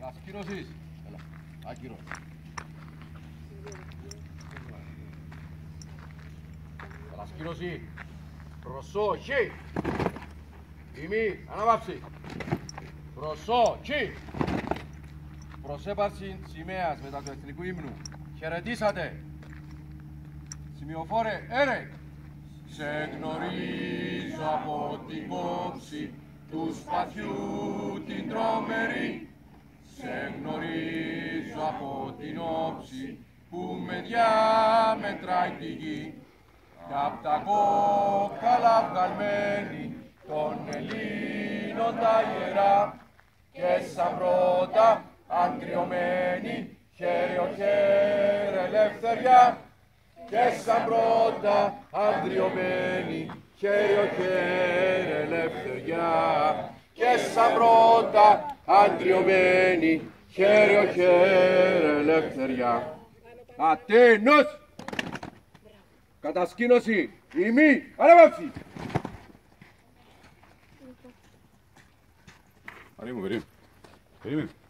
Ασκήρωσης. Έλα, άκυρο. Ασκήρωση. Προσοχή. Τιμή, αναβάψη. Προσοχή. Προσέπαρση σημαίας μετά του εθνικού ύμνου. Χαιρετήσατε. Σημειοφόρε, έρε. Σε γνωρίζω από την κόψη του σπαθιού την τρομερή. Σε γνωρίζω από την όψη που με διαμετράει τη γη. Κι απ' τα κόκαλα βγαλμένη των Ελλήνων τα ιερά και σαν πρώτα αντριωμένη χέρι ο χέρι ελευθεριά και σαν πρώτα αντριωμένη χέρι ο χέρι ελευθεριά και σαν πρώτα αντριωμένη χέρι ο χέρι ελευθεριά. Ατένος! Κατασκήνωση! Ημί! Αναβάψη! Περίμενε.